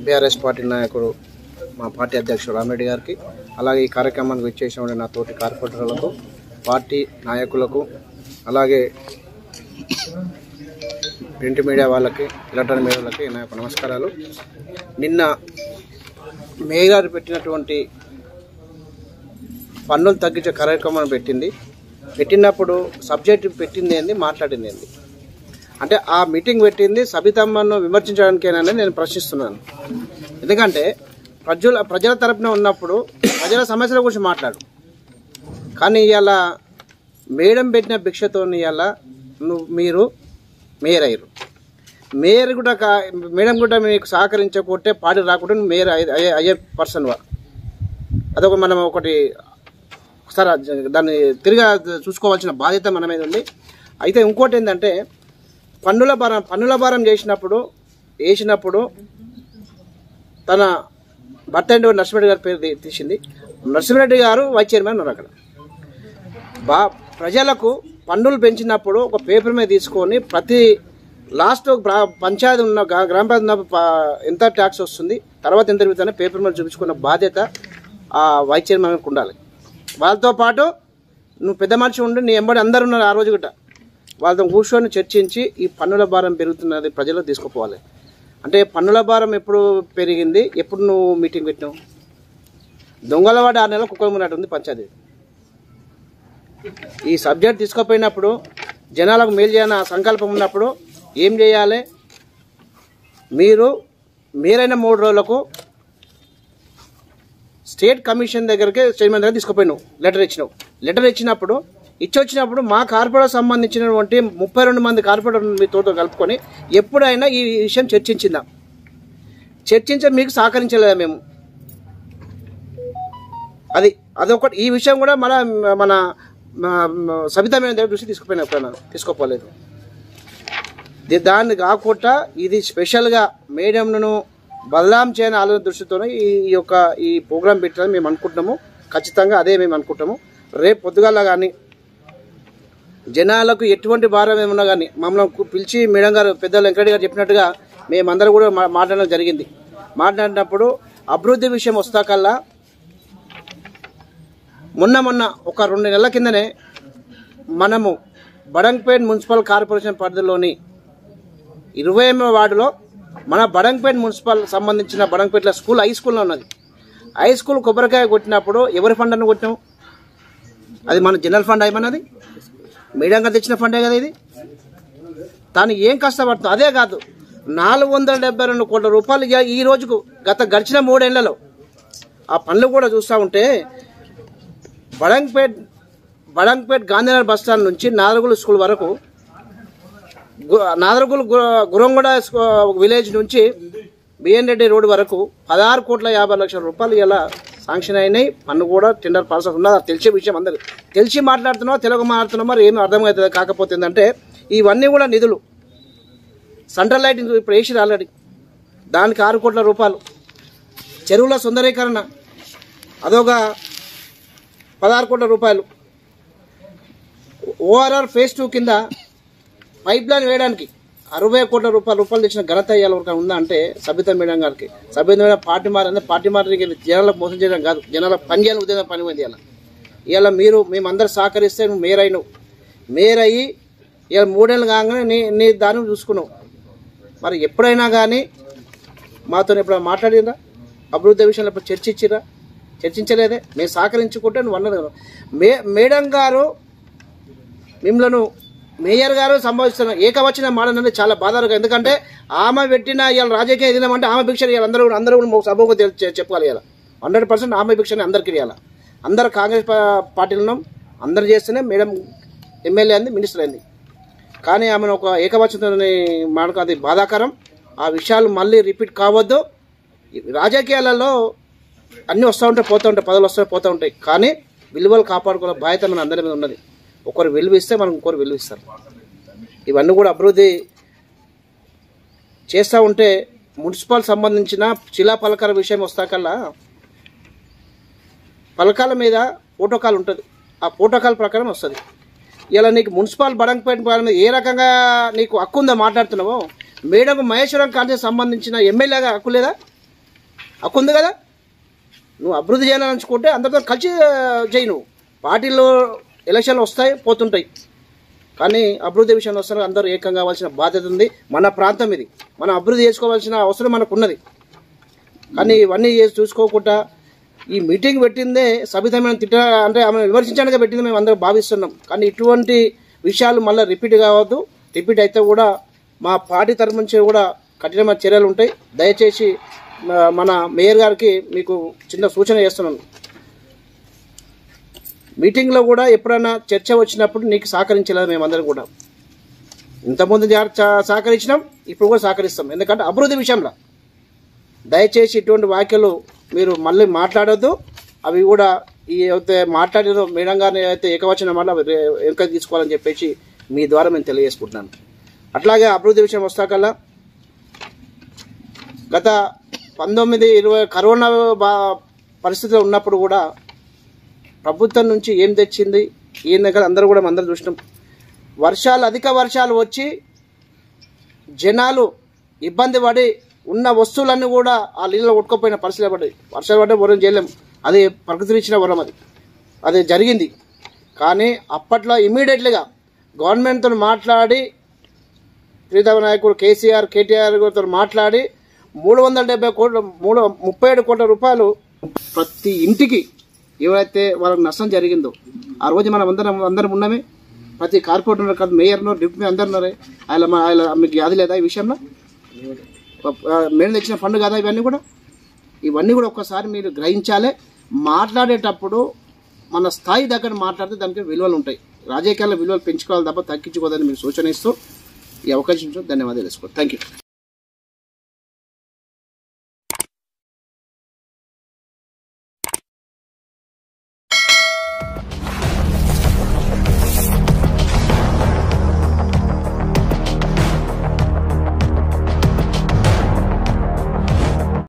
BRS party నాయకుడు మా party అధ్యక్షుడు రామిరెడ్డి గారికి, అలాగే ఈ కార్యక్రమానికి విచ్చేసిన నా తోటి కార్పొరేటర్లకు, పార్టీ నాయకులకు, అలాగే ప్రింట్ మీడియా వాళ్ళకి, ఎలక్ట్రానిక్ మీడియా వాళ్ళకి నా యొక్క నమస్కారాలు. నిన్న మేయర్ గారు పెట్టినటువంటి పన్నులు తగ్గించే కార్యక్రమాన్ని పెట్టినప్పుడు సబ్జెక్ట్ పెట్టింది ఏంది, మాట్లాడింది ఏంది అంటే ఆ మీటింగ్ పెట్టింది సబితమ్మను విమర్శించడానికేనని నేను ప్రశ్నిస్తున్నాను. ఎందుకంటే ప్రజల తరపున ఉన్నప్పుడు ప్రజల సమస్యల గురించి మాట్లాడు. కానీ ఇవాళ మేడం పెట్టిన భిక్షతో ఇవాళ మీరు మేయర్ అయ్యారు. మేడం కూడా మీకు సహకరించకుంటే పార్టీ రాకుంటే మేయర్ అయ్యే పర్సన్. అదొక మనం ఒకటి ఒకసారి దాన్ని తిరిగి చూసుకోవాల్సిన బాధ్యత మన మీద ఉంది. అయితే ఇంకోటి ఏంటంటే పన్నుల భారం వేసినప్పుడు తన భర్త అయిన నరసింహారెడ్డి గారి పేరు తీసింది. నరసింహారెడ్డి గారు వైస్ చైర్మన్ ఉన్నారు. అక్కడ ప్రజలకు పన్నులు పెంచినప్పుడు ఒక పేపర్ మీద తీసుకొని ప్రతి లాస్ట్ పంచాయతీ ఉన్న గ్రామ పంచాయతీ ఉన్న ఎంత ట్యాక్స్ వస్తుంది, తర్వాత ఎంత తిరుగుతుందో పేపర్ మీద చూపించుకున్న బాధ్యత ఆ వైస్ చైర్మన్కి ఉండాలి. వాళ్ళతో పాటు నువ్వు పెద్ద మనిషి ఉండి నీ ఎంబడి అందరు ఉన్నారు. ఆ రోజు గట్ట వాళ్ళతో కూర్చొని చర్చించి ఈ పన్నుల భారం పెరుగుతున్నది ప్రజలకు తీసుకుపోవాలి. అంటే పన్నుల భారం ఎప్పుడు పెరిగింది, ఎప్పుడు నువ్వు మీటింగ్ పెట్టినావు? దొంగలవాడ 6 నెలల కుక్కలు ఉన్నట్టుంది పంచాయతీ. ఈ సబ్జెక్ట్ తీసుకుపోయినప్పుడు జనాలకు మేలు చేయాలన్న సంకల్పం ఉన్నప్పుడు ఏం చేయాలి? మీరైన 3 రోజులకు స్టేట్ కమిషన్ దగ్గరికి చైర్మన్ దగ్గర తీసుకుపోయినావు, లెటర్ ఇచ్చినప్పుడు మా కార్పొరేటర్ సంబంధించినటువంటి 32 మంది కార్పొరేటర్ మీతో కలుపుకొని ఎప్పుడైనా ఈ విషయం చర్చించే మీకు సహకరించలేదా మేము? అదొకటి. ఈ విషయం కూడా మన సబితా మేడం దగ్గర దృష్టి తీసుకోపోలేదు. దాన్ని కాకుండా ఇది స్పెషల్గా మేడంను బదలాం చేయని ఆలోచన దృష్టితోనే ఈ ప్రోగ్రాం పెట్టాలని మేము అనుకుంటున్నాము. ఖచ్చితంగా అదే మేము అనుకుంటాము. రేపు పొద్దుగాల కానీ జనాలకు ఎటువంటి భారం ఏమన్నా కానీ మమ్మల్ని పిలిచి మేడం గారు పెద్దలు వెంకరెడ్డి గారు చెప్పినట్టుగా మేమందరూ కూడా మాట్లాడడం జరిగింది. మాట్లాడినప్పుడు అభివృద్ధి విషయం వస్తాకల్లా మొన్న ఒక 2 నెలల కిందనే మనము బడంగ్పేట్ మున్సిపల్ కార్పొరేషన్ పరిధిలోని 20వ వార్డులో మన బడంగ్పేట్ మున్సిపల్ సంబంధించిన బడంగ్పేట్ల స్కూల్ హై స్కూల్లో ఉన్నది. హై స్కూల్ కొబ్బరికాయ కొట్టినప్పుడు ఎవరి ఫండ్ అని కొట్టినాం? అది మన జనరల్ ఫండ్ ఏమన్నది? మేడంగా తెచ్చిన ఫండే కదా ఇది. తాను ఏం కష్టపడుతుంది. అదే కాదు, 472 కోట్ల రూపాయలు ఈ రోజుకు గడిచిన 3 ఏళ్లలో ఆ పనులు కూడా చూస్తూ ఉంటే బడంగ్పేట్ గాంధీనగర్ బస్ స్టాండ్ నుంచి నాదరగులు స్కూల్ వరకు, నాదరగులు గురంగూడ విలేజ్ నుంచి బిఎన్ రెడ్డి రోడ్ వరకు 16,50,00,000 రూపాయలు ఇలా శాంక్షన్ అయినాయి. పన్ను కూడా టెండర్ ప్రాసెస్ ఉన్నది. అది తెలిసే విషయం. అందరూ తెలిసి మాట్లాడుతున్నామో తెలుగు మాట్లాడుతున్నామో మరి ఏమీ అర్థమవుతుంది. కాకపోతే ఏంటంటే ఇవన్నీ కూడా నిధులు సెంట్రల్ లైటింగ్ ఇప్పుడు వేసిరు ఆల్రెడీ. దానికి 6 కోట్ల రూపాయలు. చెరువుల సుందరీకరణ అదొక 16 కోట్ల రూపాయలు. ఓఆర్ఆర్ ఫేజ్ 2 కింద పైప్ లైన్ వేయడానికి 60 కోట్ల రూపాయలు తెచ్చిన ఘనత ఇవాళ ఉందా అంటే సబితా మేడం గారికి. సబితా మేడం పార్టీ మారికి జనాలకు మోసం చేయడం కాదు, జనాలకు పని చేయాలని ఉద్యోగం పని పోయింది. ఇవాళ మేమందరూ సహకరిస్తే నువ్వు మేయర్ అయ్యి ఇవాళ 3 ఏళ్ళు కాగానే నీ దాన్ని చూసుకున్నావు. మరి ఎప్పుడైనా కానీ మాతో ఎప్పుడైనా మాట్లాడినరా? అభివృద్ధి విషయంలో ఎప్పుడు చర్చించలేదే. మేము సహకరించుకుంటే నువ్వు అన్నది. మేడం గారు మిమ్మల్ని మేయర్ గారు సంభవిస్తున్న ఏకవచన మాడనంటే చాలా బాధారుగా. ఎందుకంటే ఆమె పెట్టిన ఇవాళ రాజకీయ ఎదినామంటే ఆమె భిక్ష అందరూ కూడా సభకు చెప్పుకోవాలి. ఇవాళ 100% ఆమె భిక్షని అందరికీ ఇవ్వాలి. అందరు కాంగ్రెస్ పార్టీలో అందరు చేస్తేనే మేడం ఎమ్మెల్యే అయింది, మినిస్టర్ అయింది. కానీ ఆమెను ఒక ఏకవచనని మాడక అది బాధాకరం. ఆ విషయాలు మళ్ళీ రిపీట్ కావద్దు. రాజకీయాలలో అన్నీ వస్తూ ఉంటాయి, పోతూ ఉంటాయి, పదవులు వస్తాయి, పోతూ ఉంటాయి. కానీ విలువలు కాపాడుకోవాల బాధ్యత మన అందరి మీద ఉన్నది. ఒకరు విలువ ఇస్తే మనం ఇంకొకరు విలువ ఇస్తారు. ఇవన్నీ కూడా అభివృద్ధి చేస్తూ ఉంటే మున్సిపల్ సంబంధించిన శిలా పలకాల విషయం వస్తాకల్లా పలకాల మీద ప్రోటోకాల్ ఉంటుంది. ఆ ప్రోటోకాల్ ప్రకారం వస్తుంది. ఇలా నీకు మున్సిపల్ బడంగ్పేట మీద ఏ రకంగా నీకు హక్కు ఉందో మాట్లాడుతున్నావో, మేడం మహేశ్వరం కాలనీకి సంబంధించిన ఎమ్మెల్యేగా హక్కు లేదా? హక్కు ఉంది కదా. నువ్వు అభివృద్ధి చేయాలనుకుంటే అందరితో కలిసి చేయి. నువ్వు పార్టీలో ఎలక్షన్లు వస్తాయి పోతుంటాయి, కానీ అభివృద్ధి విషయంలో వస్తారు అందరూ ఏకం కావాల్సిన బాధ్యత ఉంది. మన ప్రాంతం ఇది, మనం అభివృద్ధి చేసుకోవాల్సిన అవసరం మనకు ఉన్నది. కానీ ఇవన్నీ చూసుకోకుండా ఈ మీటింగ్ పెట్టిందే సబితమైన అంటే ఆమె విమర్శించడానికి పెట్టింది మేము అందరూ భావిస్తున్నాం. కానీ ఇటువంటి విషయాలు మళ్ళీ రిపీట్ కావద్దు. రిపీట్ అయితే కూడా మా పార్టీ తరఫు నుంచి కూడా కఠినమైన చర్యలు ఉంటాయి. దయచేసి మన మేయర్ గారికి మీకు చిన్న సూచన చేస్తున్నాను. మీటింగ్లో కూడా ఎప్పుడైనా చర్చ వచ్చినప్పుడు నీకు సహకరించలేదు. మేమందరం కూడా ఇంతకుముందు సహకరించినాం, ఇప్పుడు కూడా సహకరిస్తాం. ఎందుకంటే అభివృద్ధి విషయంలో దయచేసి ఇటువంటి వ్యాఖ్యలు మీరు మళ్ళీ మాట్లాడొద్దు. అవి కూడా ఈ అయితే మాట్లాడిన మేడం గారిని అయితే ఏకవచనం వల్ల వెనుక తీసుకోవాలని చెప్పేసి మీ ద్వారా నేను తెలియజేసుకుంటున్నాను. అట్లాగే అభివృద్ధి విషయం వస్తాకల్లా గత 19-20 కరోనా పరిస్థితిలో ఉన్నప్పుడు కూడా ప్రభుత్వం నుంచి ఏం తెచ్చింది ఏం దగ్గర అందరూ కూడా అందరూ చూసినాం. అధిక వర్షాలు వచ్చి జనాలు ఇబ్బంది పడి ఉన్న వస్తువులన్నీ కూడా ఆ నీళ్ళలో కొట్టుకుపోయిన పరిస్థితులు పడ్డాయి. వర్షాలు పడ్డా వరం చేయలేం, అది ప్రకృతి ఇచ్చిన వరం, అది జరిగింది. కానీ అప్పట్లో ఇమీడియట్లీగా గవర్నమెంట్తో మాట్లాడి ప్రీతమ నాయకుడు కేటీఆర్ గారితో మాట్లాడి 37 కోట్ల రూపాయలు ప్రతి ఇంటికి ఏవైతే వాళ్ళకి నష్టం జరిగిందో ఆ రోజు మనం అందరం ఉన్నామే. ప్రతి కార్పొరేటర్ కాదు, మేయర్నో డిప్యూటీ అందరు ఉన్నారే. ఆయన మీకు అది లేదా ఈ విషయంలో మేడం తెచ్చిన ఫండ్ కదా ఇవన్నీ కూడా ఒక్కసారి మీరు గ్రహించాలి. మాట్లాడేటప్పుడు మన స్థాయి దగ్గర మాట్లాడితే దానికి విలువలు ఉంటాయి. రాజకీయాల విలువలు పెంచుకోవాలి తప్ప తగ్గించుకోదని మీకు సూచన ఇస్తూ ఈ అవకాశం ధన్యవాదాలు తెలుసుకోండి. Thank you.